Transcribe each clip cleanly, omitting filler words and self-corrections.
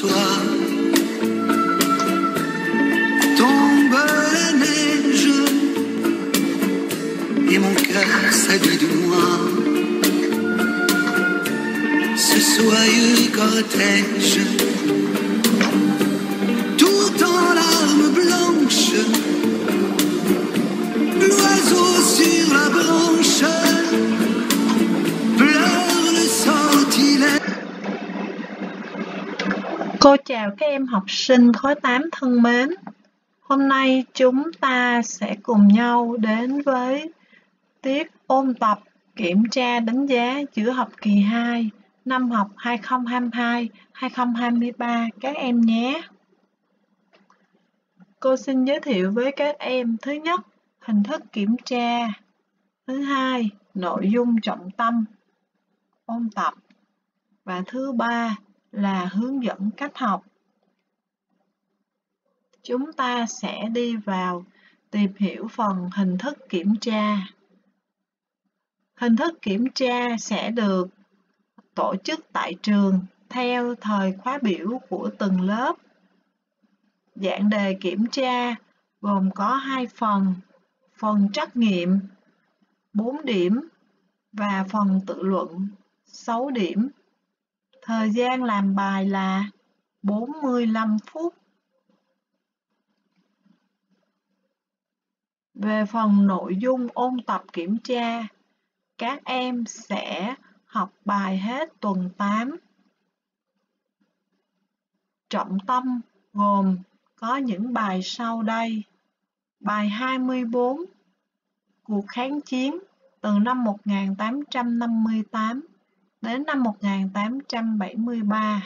soir, tombe la neige et mon cœur s'habille de noir. Ce soyeux cortège, tout en larmes blanches, l'oiseau sur la branche pleure le sortilège. Cô chào các em học sinh khối 8 thân mến. Hôm nay chúng ta sẽ cùng nhau đến với tiết ôn tập kiểm tra đánh giá giữa học kỳ 2 năm học 2022-2023 các em nhé. Cô xin giới thiệu với các em thứ nhất, hình thức kiểm tra, thứ hai, nội dung trọng tâm ôn tập và thứ ba là hướng dẫn cách học. Chúng ta sẽ đi vào tìm hiểu phần hình thức kiểm tra. Hình thức kiểm tra sẽ được tổ chức tại trường theo thời khóa biểu của từng lớp. Dạng đề kiểm tra gồm có 2 phần trắc nghiệm 4 điểm và phần tự luận 6 điểm. Thời gian làm bài là 45 phút. Về phần nội dung ôn tập kiểm tra, các em sẽ học bài hết tuần 8. Trọng tâm gồm có những bài sau đây. Bài 24, cuộc kháng chiến từ năm 1858 đến năm 1873.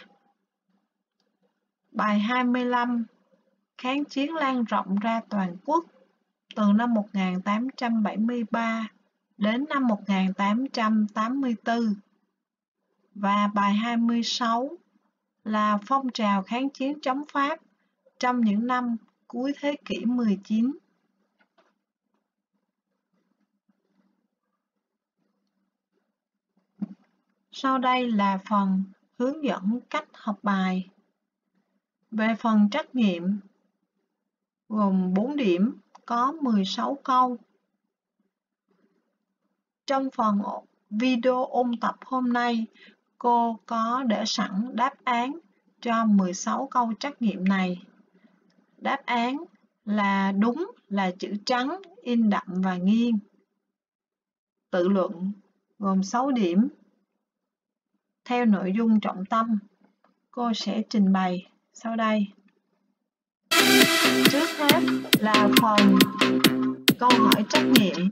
Bài 25, kháng chiến lan rộng ra toàn quốc từ năm 1873 đến năm 1884. Và bài 26 là phong trào kháng chiến chống Pháp trong những năm cuối thế kỷ 19. Sau đây là phần hướng dẫn cách học bài. Về phần trắc nghiệm gồm 4 điểm, có 16 câu. Trong phần video ôn tập hôm nay, cô có để sẵn đáp án cho 16 câu trắc nghiệm này. Đáp án là đúng là chữ trắng, in đậm và nghiêng. Tự luận gồm 6 điểm. Theo nội dung trọng tâm, cô sẽ trình bày sau đây. Trước hết là phần câu hỏi trắc nghiệm.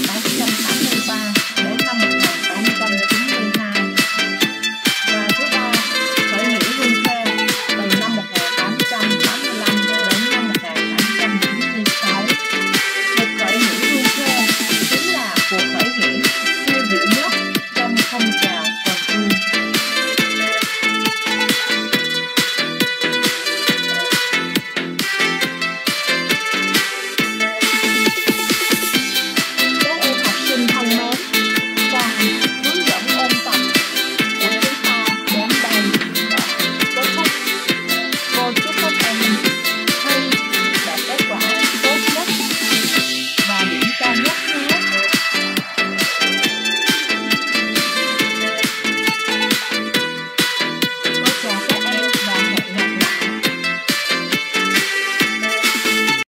1880